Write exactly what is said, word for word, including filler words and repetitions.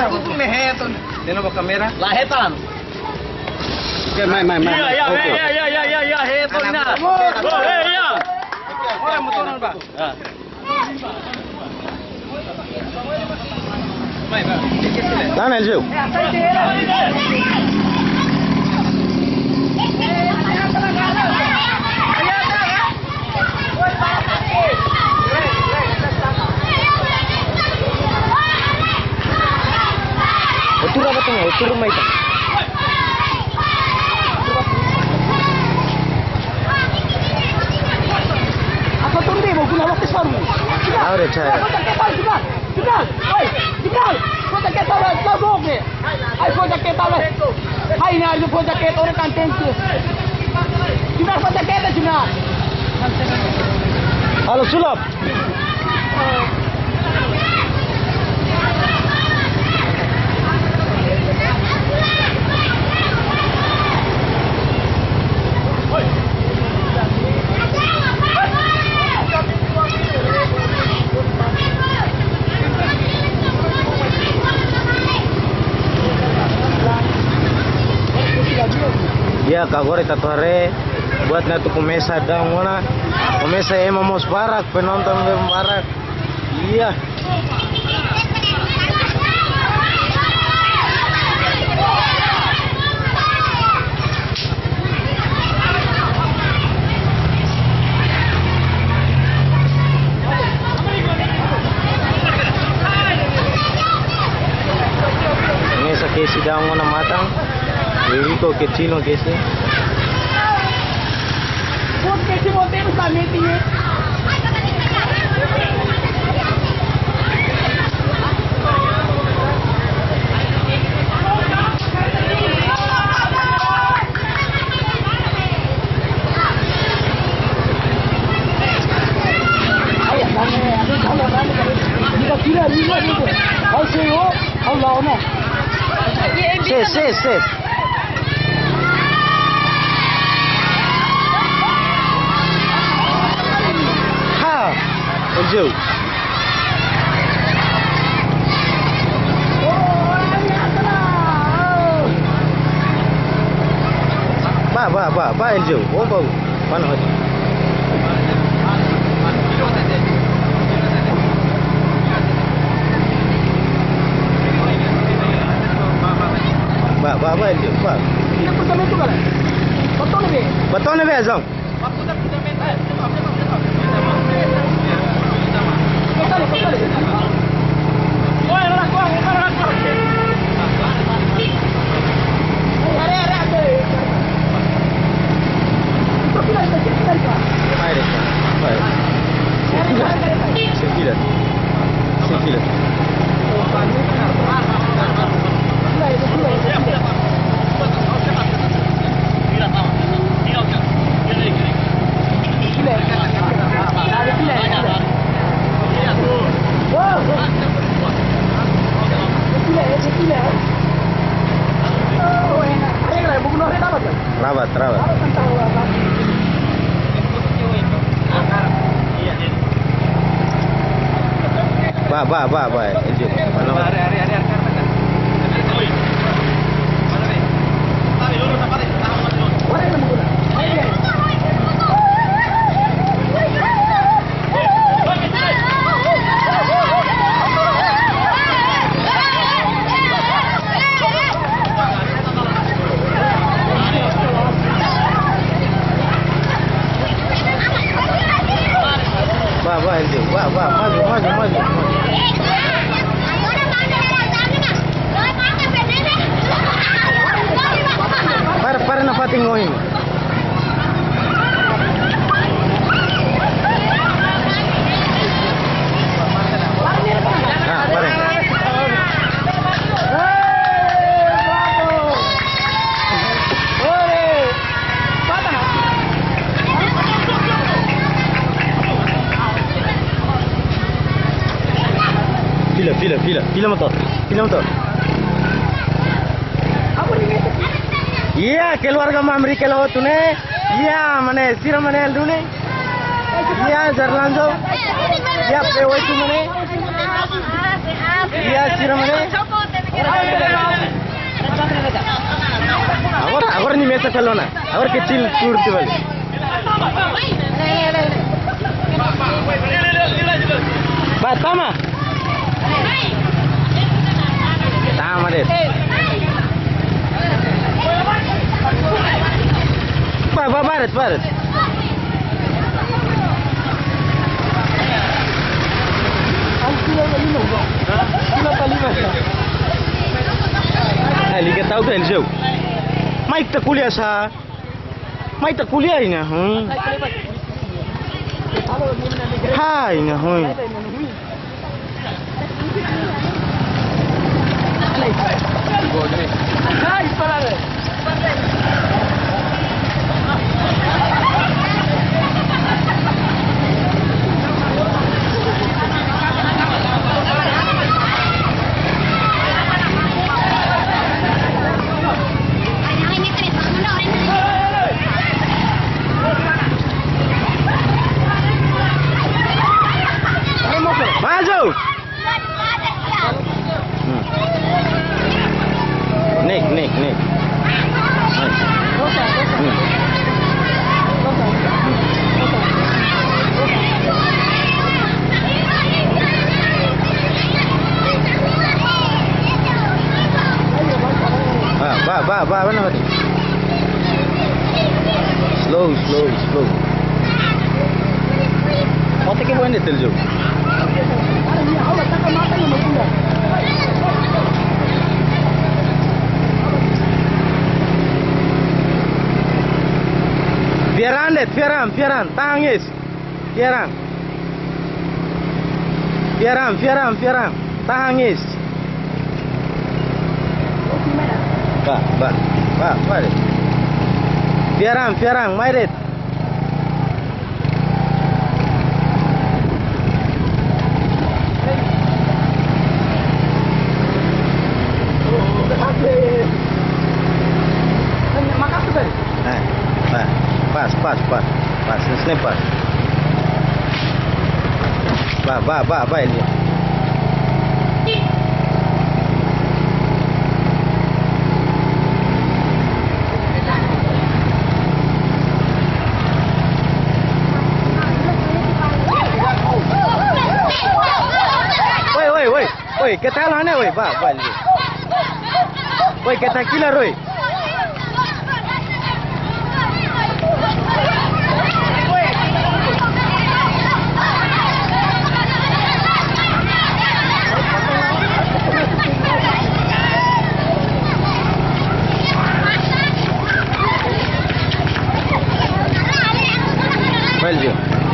tutup meheton. Tino ba kamera? Lahetan. Okay, mai mai mai. Iya, iya, iya, iya, iya, iya, iya, heton na. Oh, iya. Orang motoran ba? Ah. Mai ba. Tan Eljeu. Utur apa tuh? Utur mai ta. Apa tuh dia mau guna waktu saru? Aure chaya. Jibral, Jibral, oi, Jibral, kau tak kata lah, kau dog ni. Ay, kau tak kata lah. Ay, ni ada kau tak kata orang kantin tu. Jibral, kau tak kata Jibral. Halo sulap. Ya kagore tatuare buat na tu kumesa dang mana kumesa ema mos barak penonton bem barak iya kumesa kesi dang mana matang Rico que chino que ese. Buat kesi motor sama dia. Ayah, mana? Ada kalau mana? Jika kira lima itu, kau sewa, kau lawan. Ses ses ses. Eljeu. Ba ba ba ba Eljeu. Oh bau. Mana hati? Ba ba ba Eljeu. Ba. Ini pun sama tu kan? Betul ni. Betul ni bezong. Sembilan. Sembilan. Rawat, rawat. Ba ba ba ba. Wah, wah, wah, wah, maju, maju, maju. Para, para na patingohin. Ah, pare. Fila, fila, fila, fila motor, fila motor. Iya, keluarga mamri kalau tu ne, iya mana sira mana eldu ne, iya jarlanjo, iya pewa itu mana, iya sira mana, Ahora, ahora ni mesa pelona. Ahora kecil kurti balik. Ba, tama. Tama deh. Ba, ba, barat, barat. Eh, liga tahu kan jauh. Mike tak kuliah sah. Mike tak kuliah ini, hmm. Hai, ini, hmm. Maju. Hmm. Nik, nik, nik. Hmm. Ah, ba, ba, ba, apa namanya? Slow, slow, slow. Otak ke bukan detail jauh. Piaran deh, piaran, piaran, tangis, piaran, piaran, piaran, piaran, tangis. Ba, ba, ba, ba deh. Piaran, piaran, mairet. Pas, pas, pas, pas, snap pas. Ba, ba, ba, ba ini. Woi, woi, woi, woi, kita mana, woi, ba, ba ini. Woi, kita killer, woi. Belgium.